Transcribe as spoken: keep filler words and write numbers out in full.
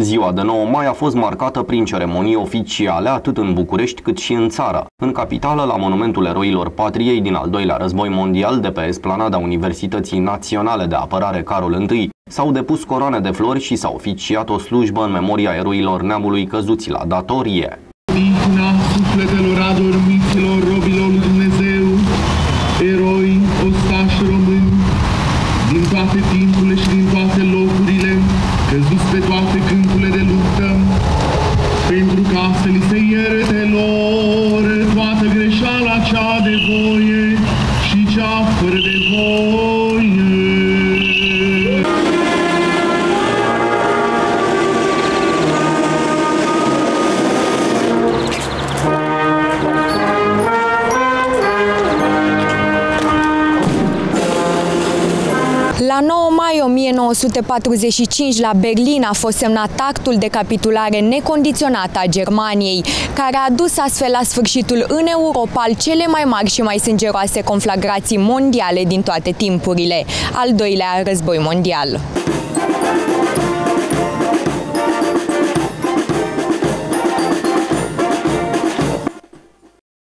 Ziua de nouă mai a fost marcată prin ceremonii oficiale atât în București cât și în țară. În capitală, la Monumentul Eroilor Patriei din al doilea război mondial de pe esplanada Universității Naționale de Apărare Carol I, s-au depus coroane de flori și s-a oficiat o slujbă în memoria eroilor neamului căzuți la datorie. Ticna sufletelor adormiților robilor lui Dumnezeu, eroi, ostași români, din toate timpurile și din toate locurile, căzuți pe toate câmpurile de luptă, pentru ca să li se ierte lor toată greșeala cea de voie și cea fără de voie. La nouă mai o mie nouă sute patruzeci și cinci, la Berlin, a fost semnat actul de capitulare necondiționată a Germaniei, care a dus astfel la sfârșitul în Europa al cele mai mari și mai sângeroase conflagrații mondiale din toate timpurile, al doilea război mondial.